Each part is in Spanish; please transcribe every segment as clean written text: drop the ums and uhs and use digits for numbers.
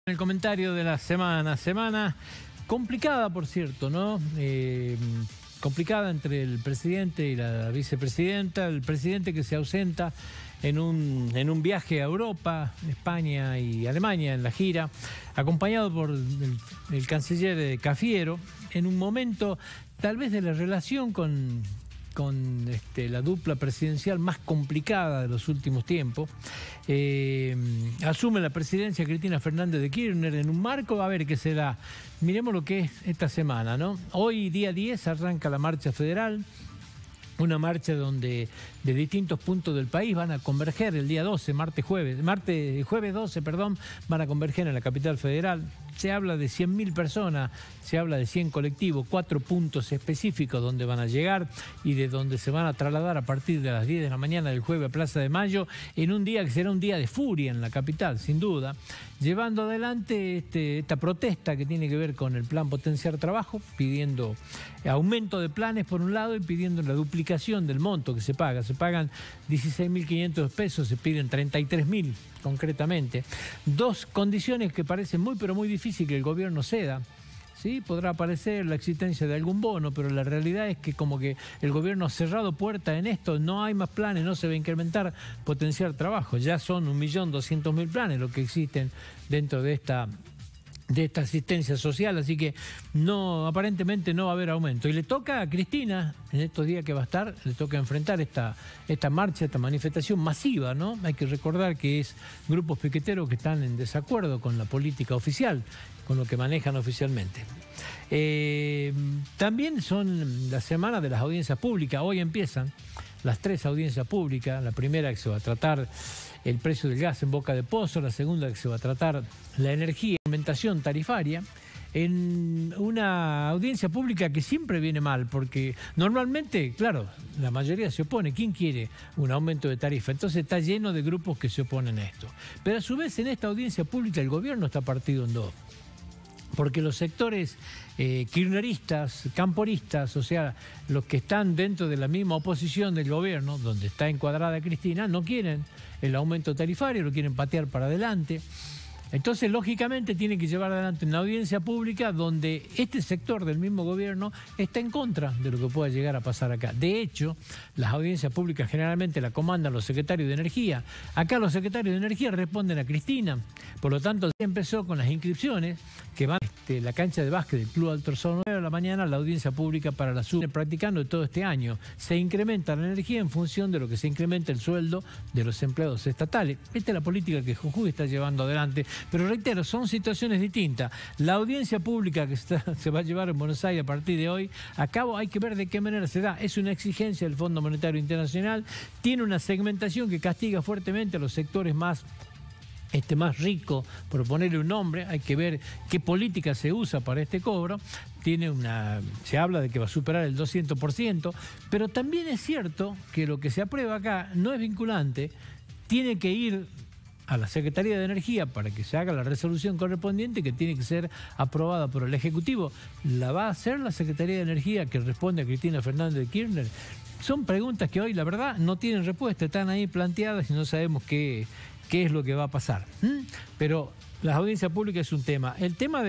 El comentario de la semana complicada, por cierto, ¿no? Complicada entre el presidente y la vicepresidenta, el presidente que se ausenta en un viaje a Europa, España y Alemania en la gira, acompañado por el canciller Cafiero, en un momento tal vez de la relación con la dupla presidencial más complicada de los últimos tiempos. Asume la presidencia Cristina Fernández de Kirchner en un marco, a ver qué será. Miremos lo que es esta semana, ¿no? Hoy, día 10, arranca la marcha federal, una marcha donde de distintos puntos del país van a converger el día 12, jueves 12, perdón, van a converger en la capital federal. Se habla de 100.000 personas, se habla de 100 colectivos, 4 puntos específicos donde van a llegar y de donde se van a trasladar a partir de las 10 de la mañana del jueves a Plaza de Mayo, en un día que será un día de furia en la capital, sin duda, llevando adelante esta protesta que tiene que ver con el plan Potenciar Trabajo, pidiendo aumento de planes por un lado y pidiendo la duplicación del monto que se paga. Se pagan 16.500 pesos, se piden 33.000 concretamente. Dos condiciones que parecen muy pero muy difícil que el gobierno ceda. Sí, podrá aparecer la existencia de algún bono, pero la realidad es que como que el gobierno ha cerrado puerta en esto, no hay más planes, no se va a incrementar Potenciar Trabajo. Ya son 1.200.000 planes los que existen dentro de esta asistencia social, así que no, aparentemente no va a haber aumento. Y le toca a Cristina, en estos días que va a estar, le toca enfrentar esta marcha, esta manifestación masiva, ¿no? Hay que recordar que es grupos piqueteros que están en desacuerdo con la política oficial, con lo que manejan oficialmente. También son la semana de las audiencias públicas. Hoy empiezan las 3 audiencias públicas. La primera que se va a tratar el precio del gas en Boca de Pozo, la segunda que se va a tratar la energía, aumentación tarifaria, en una audiencia pública que siempre viene mal, porque normalmente, claro, la mayoría se opone. ¿Quién quiere un aumento de tarifa? Entonces está lleno de grupos que se oponen a esto. Pero a su vez en esta audiencia pública el gobierno está partido en dos. Porque los sectores kirchneristas, camporistas, o sea, los que están dentro de la misma oposición del gobierno, donde está encuadrada Cristina, no quieren el aumento tarifario, lo quieren patear para adelante. Entonces, lógicamente, tiene que llevar adelante una audiencia pública donde este sector del mismo gobierno está en contra de lo que pueda llegar a pasar acá. De hecho, las audiencias públicas generalmente las comandan los secretarios de Energía. Acá los secretarios de Energía responden a Cristina. Por lo tanto, se empezó con las inscripciones que van a la cancha de básquet del Club Alto Orsó, 9 de la mañana, la audiencia pública para la SUB, practicando todo este año. Se incrementa la energía en función de lo que se incrementa el sueldo de los empleados estatales. Esta es la política que Jujuy está llevando adelante. Pero reitero, son situaciones distintas. La audiencia pública que se va a llevar en Buenos Aires a partir de hoy, a cabo hay que ver de qué manera se da. Es una exigencia del Fondo Monetario Internacional, tiene una segmentación que castiga fuertemente a los sectores más rico, por ponerle un nombre. Hay que ver qué política se usa para este cobro. Se habla de que va a superar el 200%, pero también es cierto que lo que se aprueba acá no es vinculante, tiene que ir a la Secretaría de Energía para que se haga la resolución correspondiente, que tiene que ser aprobada por el Ejecutivo. ¿La va a hacer la Secretaría de Energía que responde a Cristina Fernández de Kirchner? Son preguntas que hoy, la verdad, no tienen respuesta, están ahí planteadas y no sabemos qué es lo que va a pasar. Pero las audiencias públicas es un tema. El tema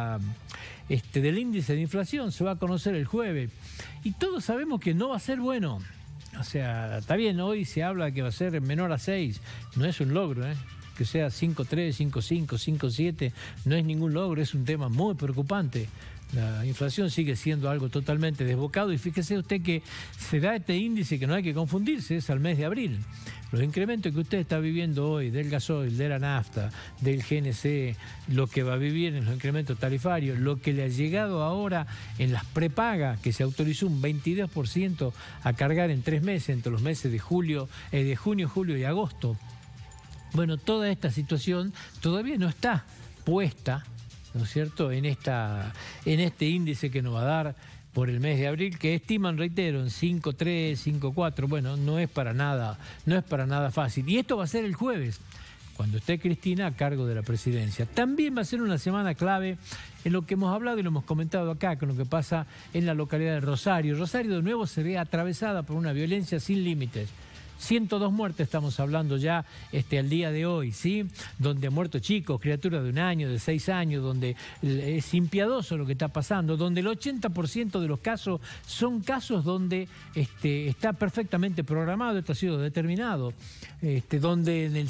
del índice de inflación se va a conocer el jueves y todos sabemos que no va a ser bueno. O sea, está bien, hoy se habla de que va a ser menor a 6, no es un logro, que sea 5,3, 5,5, 5,7, no es ningún logro, es un tema muy preocupante. La inflación sigue siendo algo totalmente desbocado y fíjese usted que se da este índice que no hay que confundirse, es al mes de abril. Los incrementos que usted está viviendo hoy del gasoil, de la nafta, del GNC, lo que va a vivir en los incrementos tarifarios, lo que le ha llegado ahora en las prepagas, que se autorizó un 22% a cargar en 3 meses, entre los meses de junio, julio y agosto. Bueno, toda esta situación todavía no está puesta, ¿no es cierto?, en este índice que nos va a dar por el mes de abril, que estiman, reitero, en 5,3, 5,4. Bueno, no es para nada fácil. Y esto va a ser el jueves, cuando esté Cristina a cargo de la presidencia. También va a ser una semana clave en lo que hemos hablado y lo hemos comentado acá, con lo que pasa en la localidad de Rosario. Rosario de nuevo se ve atravesada por una violencia sin límites. 102 muertes estamos hablando ya al día de hoy, ¿sí? Donde han muerto chicos, criaturas de 1 año, de 6 años, donde es impiadoso lo que está pasando, donde el 80% de los casos son casos donde está perfectamente programado, esto ha sido determinado, donde en el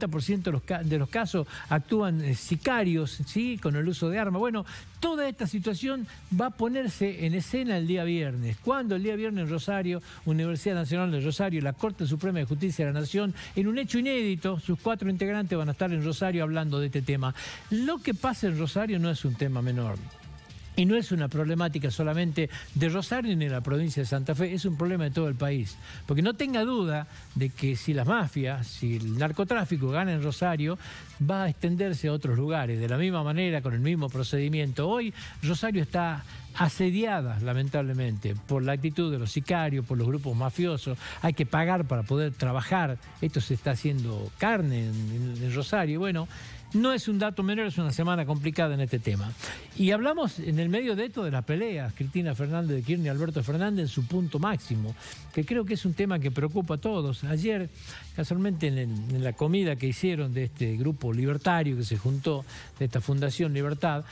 50% de los casos actúan sicarios, ¿sí? Con el uso de armas. Bueno, toda esta situación va a ponerse en escena el día viernes. Cuando el día viernes en Rosario, Universidad Nacional de Rosario, la Corte Suprema de Justicia de la Nación, en un hecho inédito, sus 4 integrantes van a estar en Rosario hablando de este tema. Lo que pasa en Rosario no es un tema menor. Y no es una problemática solamente de Rosario ni de la provincia de Santa Fe, es un problema de todo el país. Porque no tenga duda de que si las mafias, si el narcotráfico gana en Rosario, va a extenderse a otros lugares, de la misma manera, con el mismo procedimiento. Hoy Rosario está asediada, lamentablemente, por la actitud de los sicarios, por los grupos mafiosos. Hay que pagar para poder trabajar. Esto se está haciendo carne en Rosario. Bueno, no es un dato menor, es una semana complicada en este tema. Y hablamos en el medio de esto de las peleas, Cristina Fernández de Kirchner y Alberto Fernández en su punto máximo, que creo que es un tema que preocupa a todos. Ayer, casualmente en la comida que hicieron de este grupo libertario que se juntó, de esta Fundación Libertad,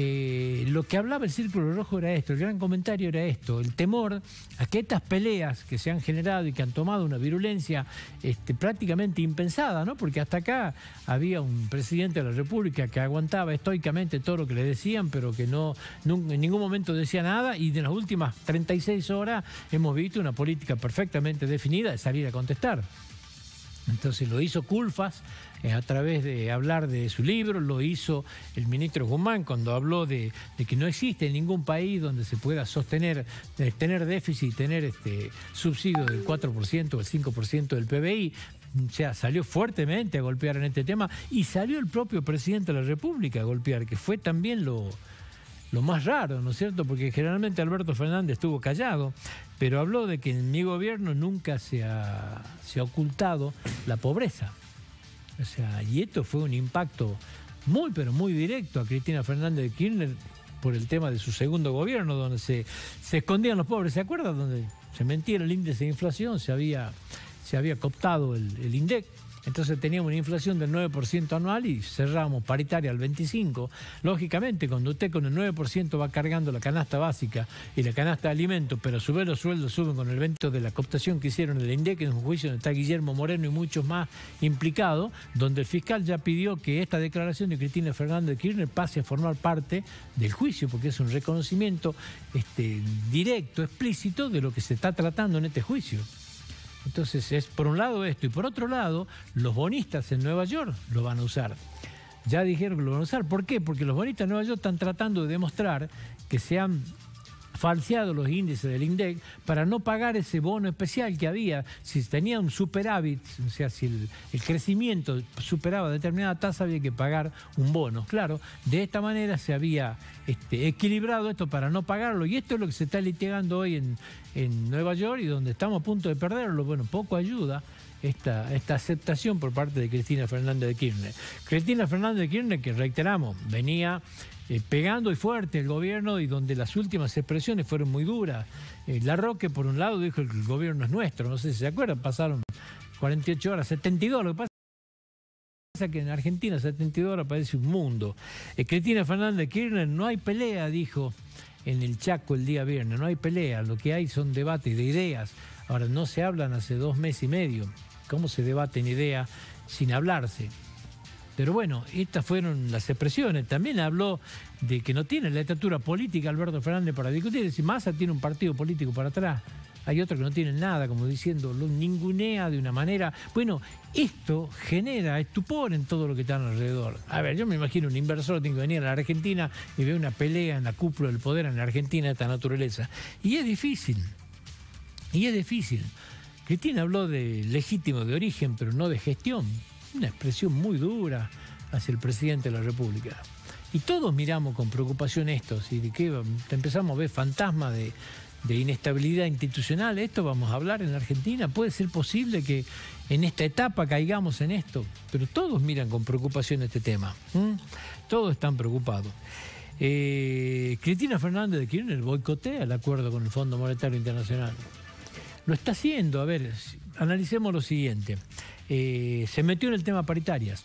lo que hablaba el Círculo Rojo era esto, el gran comentario era esto, el temor a que estas peleas que se han generado y que han tomado una virulencia prácticamente impensada, ¿no? Porque hasta acá había un presidente de la República que aguantaba estoicamente todo lo que le decían, pero que en ningún momento decía nada, y de las últimas 36 horas hemos visto una política perfectamente definida de salir a contestar. Entonces lo hizo Culfas a través de hablar de su libro, lo hizo el ministro Guzmán cuando habló de que no existe ningún país donde se pueda sostener, tener déficit, tener subsidio del 4% o el 5% del PBI. O sea, salió fuertemente a golpear en este tema y salió el propio presidente de la República a golpear, que fue también lo más raro, ¿no es cierto? Porque generalmente Alberto Fernández estuvo callado, pero habló de que en mi gobierno nunca se ha ocultado la pobreza. O sea, y esto fue un impacto muy, pero muy directo a Cristina Fernández de Kirchner por el tema de su segundo gobierno, donde se escondían los pobres. ¿Se acuerdan? Donde se mentía el índice de inflación, se había cooptado el INDEC. Entonces teníamos una inflación del 9% anual y cerramos paritaria al 25%. Lógicamente, cuando usted con el 9% va cargando la canasta básica y la canasta de alimentos, pero a su vez los sueldos suben con el 20% de la cooptación que hicieron en el INDEC, en un juicio donde está Guillermo Moreno y muchos más implicados, donde el fiscal ya pidió que esta declaración de Cristina Fernández de Kirchner pase a formar parte del juicio, porque es un reconocimiento directo, explícito de lo que se está tratando en este juicio. Entonces es por un lado esto y por otro lado los bonistas en Nueva York lo van a usar. Ya dijeron que lo van a usar. ¿Por qué? Porque los bonistas en Nueva York están tratando de demostrar que se han falseado los índices del INDEC para no pagar ese bono especial que había. Si tenía un superávit, o sea, si el crecimiento superaba determinada tasa, había que pagar un bono. Claro, de esta manera se había equilibrado esto para no pagarlo, y esto es lo que se está litigando hoy en Nueva York y donde estamos a punto de perderlo. Bueno, poco ayuda esta aceptación por parte de Cristina Fernández de Kirchner. Cristina Fernández de Kirchner, que reiteramos, venía pegando y fuerte el gobierno y donde las últimas expresiones fueron muy duras. Larroque, por un lado, dijo que el gobierno es nuestro, no sé si se acuerdan, pasaron 48 horas, 72, lo que pasa es que en Argentina 72 horas parece un mundo. Cristina Fernández de Kirchner, no hay pelea, dijo en el Chaco el día viernes, no hay pelea, lo que hay son debates de ideas. Ahora, no se hablan hace 2 meses y medio. ¿Cómo se debaten ideas sin hablarse? Pero bueno, estas fueron las expresiones. También habló de que no tiene la estatura política Alberto Fernández para discutir. Es decir, Massa tiene un partido político para atrás. Hay otros que no tienen nada, como diciendo, lo ningunea de una manera. Bueno, esto genera estupor en todo lo que está alrededor. A ver, yo me imagino un inversor tiene que venir a la Argentina y ve una pelea en la cúpula del poder en la Argentina de esta naturaleza. Y es difícil. Cristina habló de legítimo de origen, pero no de gestión. Una expresión muy dura hacia el presidente de la República. Y todos miramos con preocupación esto, ¿sí? De que empezamos a ver fantasmas de inestabilidad institucional. ¿Esto vamos a hablar en la Argentina? ¿Puede ser posible que en esta etapa caigamos en esto? Pero todos miran con preocupación este tema. Todos están preocupados. Cristina Fernández de Kirchner boicotea el acuerdo con el Fondo Monetario Internacional. Lo está haciendo, a ver, analicemos lo siguiente. Se metió en el tema paritarias.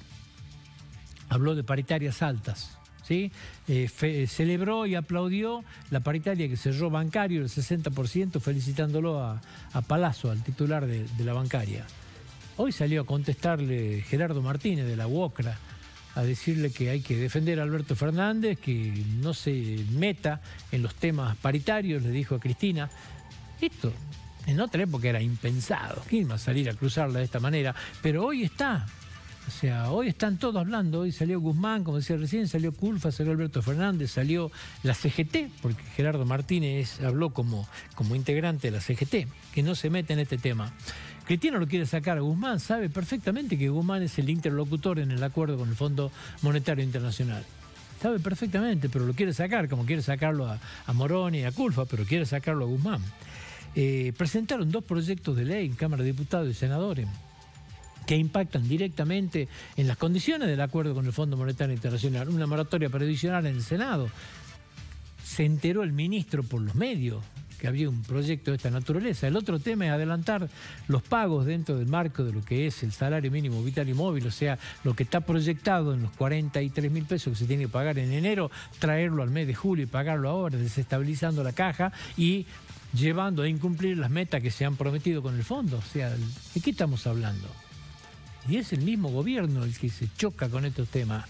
Habló de paritarias altas, ¿sí? Celebró y aplaudió la paritaria que cerró Bancario, el 60%, felicitándolo a Palazzo, al titular de la bancaria. Hoy salió a contestarle Gerardo Martínez de la UOCRA, a decirle que hay que defender a Alberto Fernández, que no se meta en los temas paritarios, le dijo a Cristina. Esto en otra época era impensado. ¿Quién va a salir a cruzarla de esta manera? Pero hoy está. O sea, hoy están todos hablando. Hoy salió Guzmán, como decía recién, salió Culfa, salió Alberto Fernández, salió la CGT, porque Gerardo Martínez habló como integrante de la CGT, que no se mete en este tema. Cristina lo quiere sacar a Guzmán, sabe perfectamente que Guzmán es el interlocutor en el acuerdo con el Fondo Monetario Internacional. Sabe perfectamente, pero lo quiere sacar, como quiere sacarlo a Moroni y a Culfa, pero quiere sacarlo a Guzmán. Presentaron 2 proyectos de ley en Cámara de Diputados y Senadores que impactan directamente en las condiciones del acuerdo con el Fondo Monetario Internacional. Una moratoria previsional en el Senado. Se enteró el ministro por los medios que había un proyecto de esta naturaleza. El otro tema es adelantar los pagos dentro del marco de lo que es el salario mínimo vital y móvil, o sea, lo que está proyectado en los 43.000 pesos que se tiene que pagar en enero, traerlo al mes de julio y pagarlo ahora, desestabilizando la caja y llevando a incumplir las metas que se han prometido con el fondo. O sea, ¿de qué estamos hablando? Y es el mismo gobierno el que se choca con estos temas.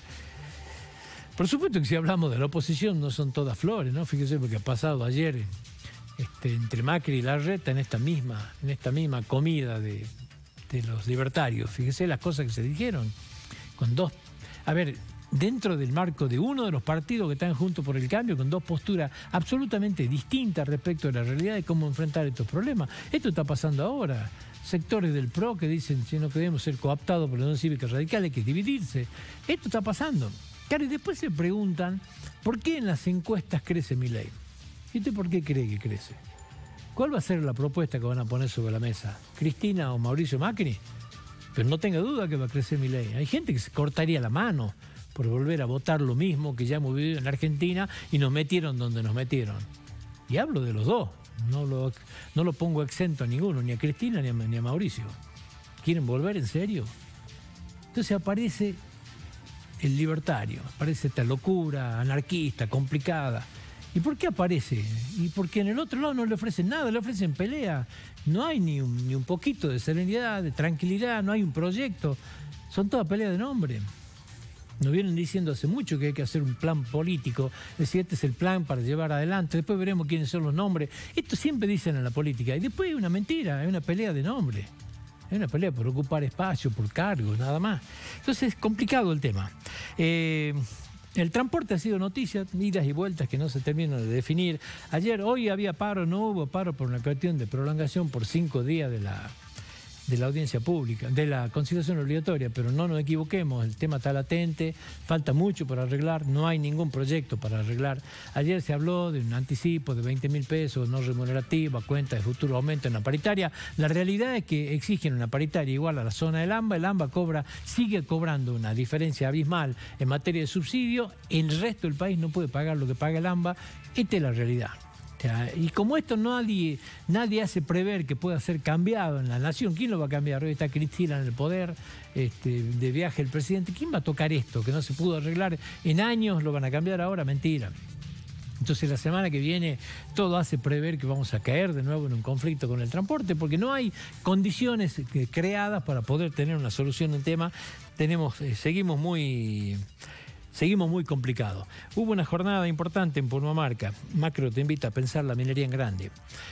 Por supuesto que si hablamos de la oposición no son todas flores, ¿no? Fíjese lo que ha pasado ayer entre Macri y Larreta en esta misma comida de los libertarios. Fíjese las cosas que se dijeron. Con 2... A ver, dentro del marco de uno de los partidos que están juntos por el cambio, con 2 posturas absolutamente distintas respecto de la realidad de cómo enfrentar estos problemas. Esto está pasando ahora. Sectores del PRO que dicen que no queremos ser cooptados por la Unión Cívica Radical, hay que dividirse. Esto está pasando. Claro, y después se preguntan, ¿por qué en las encuestas crece Milei? ¿Y usted por qué cree que crece? ¿Cuál va a ser la propuesta que van a poner sobre la mesa? ¿Cristina o Mauricio Macri? Pero no tenga duda que va a crecer Milei. Hay gente que se cortaría la mano por volver a votar lo mismo que ya hemos vivido en la Argentina y nos metieron donde nos metieron. Y hablo de los dos. No lo pongo exento a ninguno, ni a Cristina ni a Mauricio. ¿Quieren volver en serio? Entonces aparece el libertario, aparece esta locura anarquista, complicada. ¿Y por qué aparece? Y porque en el otro lado no le ofrecen nada, le ofrecen pelea. No hay ni un poquito de serenidad, de tranquilidad, no hay un proyecto. Son todas peleas de nombre. Nos vienen diciendo hace mucho que hay que hacer un plan político, es decir, este es el plan para llevar adelante, después veremos quiénes son los nombres. Esto siempre dicen en la política, y después es una mentira, es una pelea de nombre, es una pelea por ocupar espacio, por cargos, nada más. Entonces es complicado el tema. El transporte ha sido noticia, idas y vueltas que no se terminan de definir. Hoy había paro, no hubo paro por una cuestión de prolongación por 5 días de la audiencia pública, de la conciliación obligatoria, pero no nos equivoquemos, el tema está latente, falta mucho para arreglar, no hay ningún proyecto para arreglar. Ayer se habló de un anticipo de 20.000 pesos no remunerativo a cuenta de futuro aumento en la paritaria. La realidad es que exigen una paritaria igual a la zona del AMBA, el AMBA sigue cobrando una diferencia abismal en materia de subsidio, el resto del país no puede pagar lo que paga el AMBA, esta es la realidad. Y como esto nadie hace prever que pueda ser cambiado en la nación, ¿quién lo va a cambiar? Hoy está Cristina en el poder, de viaje el presidente, ¿quién va a tocar esto? Que no se pudo arreglar en años, lo van a cambiar ahora, mentira. Entonces la semana que viene todo hace prever que vamos a caer de nuevo en un conflicto con el transporte, porque no hay condiciones creadas para poder tener una solución del tema. Seguimos muy complicados. Hubo una jornada importante en Purmamarca. Macro te invita a pensar la minería en grande.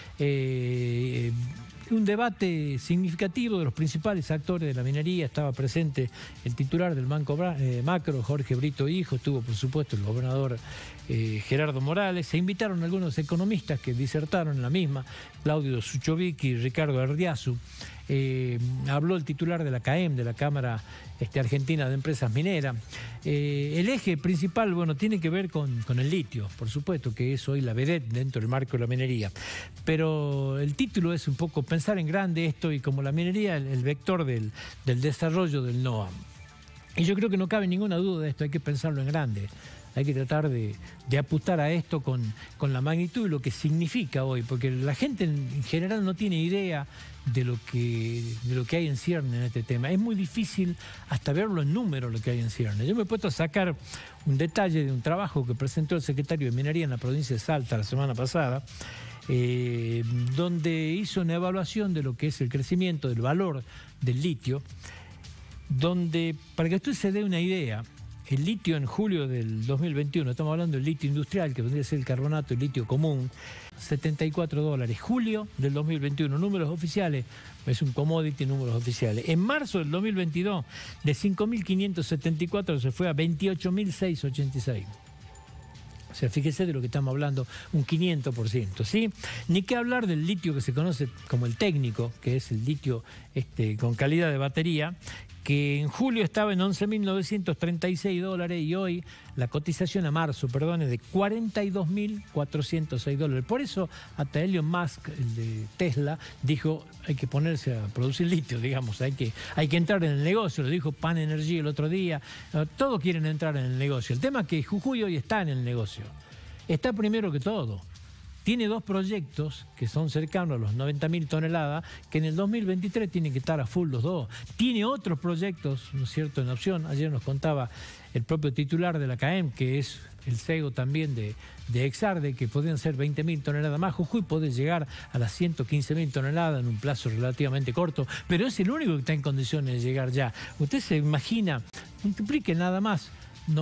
Un debate significativo de los principales actores de la minería. Estaba presente el titular del Banco Macro, Jorge Brito Hijo. Estuvo, por supuesto, el gobernador Gerardo Morales. Se invitaron algunos economistas que disertaron en la misma, Claudio Suchovic y Ricardo Ardiazu. Habló el titular de la CAEM, de la Cámara Argentina de Empresas Mineras. El eje principal, tiene que ver con el litio, por supuesto, que es hoy la vedette dentro del marco de la minería. Pero el título es un poco pensar en grande esto y como la minería, el vector del desarrollo del NOA. Y yo creo que no cabe ninguna duda de esto, hay que pensarlo en grande. Hay que tratar de apuntar a esto con la magnitud de lo que significa hoy, porque la gente en general no tiene idea de lo que hay en cierne en este tema. Es muy difícil hasta verlo en números lo que hay en cierne. Yo me he puesto a sacar un detalle de un trabajo que presentó el secretario de Minería en la provincia de Salta la semana pasada, donde hizo una evaluación de lo que es el crecimiento del valor del litio, donde, para que usted se dé una idea, el litio en julio del 2021, estamos hablando del litio industrial, que vendría a ser el carbonato, el litio común, $74. Julio del 2021, números oficiales, es un commodity, números oficiales. En marzo del 2022, de 5.574 se fue a 28.686. O sea, fíjese de lo que estamos hablando, un 500%, ¿sí? Ni que hablar del litio que se conoce como el técnico, que es el litio con calidad de batería, que en julio estaba en $11.936 y hoy la cotización a marzo, perdón, es de $42.406. Por eso hasta Elon Musk, el de Tesla, dijo hay que ponerse a producir litio, digamos, hay que entrar en el negocio, lo dijo Pan Energy el otro día, todos quieren entrar en el negocio. El tema es que Jujuy hoy está en el negocio, está primero que todo. Tiene dos proyectos que son cercanos a los 90.000 toneladas, que en el 2023 tienen que estar a full los dos. Tiene otros proyectos, ¿no es cierto?, en opción. Ayer nos contaba el propio titular de la CAEM, que es el CEO también de Exarde, que podrían ser 20.000 toneladas más. Jujuy puede llegar a las 115.000 toneladas en un plazo relativamente corto, pero es el único que está en condiciones de llegar ya. Usted se imagina, multiplique nada más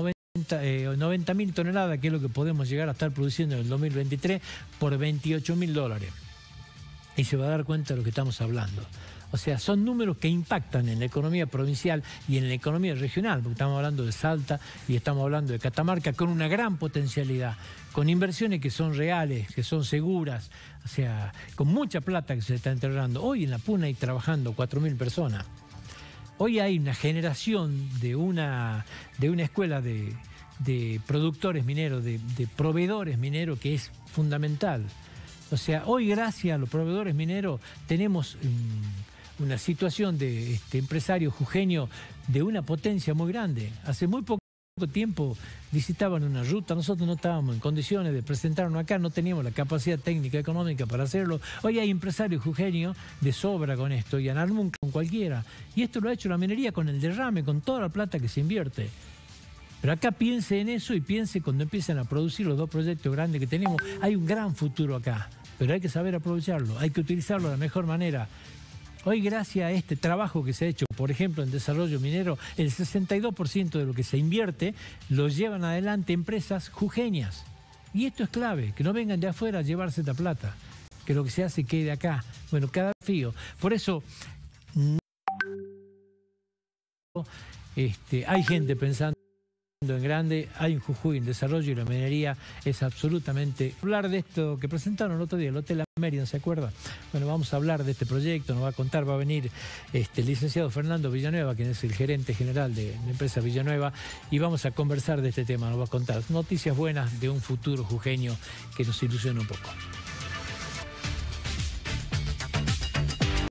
90.000 toneladas, que es lo que podemos llegar a estar produciendo en el 2023, por $28.000. Y se va a dar cuenta de lo que estamos hablando. O sea, son números que impactan en la economía provincial y en la economía regional, porque estamos hablando de Salta y estamos hablando de Catamarca, con una gran potencialidad, con inversiones que son reales, que son seguras, o sea, con mucha plata que se está entregando. Hoy en La Puna hay trabajando 4.000 personas. Hoy hay una generación de una escuela de productores mineros, de proveedores mineros, que es fundamental. O sea, hoy gracias a los proveedores mineros tenemos una situación de empresarios jujeños de una potencia muy grande. Hace muy poco tiempo visitaban una ruta, nosotros no estábamos en condiciones de presentarnos acá, no teníamos la capacidad técnica económica para hacerlo. Hoy hay empresarios jujeños de sobra con esto y Anarmun con cualquiera. Y esto lo ha hecho la minería con el derrame, con toda la plata que se invierte. Pero acá piense en eso y piense cuando empiezan a producir los dos proyectos grandes que tenemos. Hay un gran futuro acá, pero hay que saber aprovecharlo, hay que utilizarlo de la mejor manera. Hoy, gracias a este trabajo que se ha hecho, por ejemplo, en desarrollo minero, el 62% de lo que se invierte lo llevan adelante empresas jujeñas. Y esto es clave, que no vengan de afuera a llevarse esta plata, que lo que se hace quede acá. Bueno, cada desafío. Por eso, hay gente pensando en grande, hay un Jujuy en desarrollo y la minería es absolutamente... Hablar de esto que presentaron el otro día, el Hotel American, ¿se acuerda? Bueno, vamos a hablar de este proyecto, nos va a contar, va a venir el licenciado Fernando Villanueva, quien es el gerente general de la empresa Villanueva, y vamos a conversar de este tema, nos va a contar noticias buenas de un futuro jujeño que nos ilusiona un poco.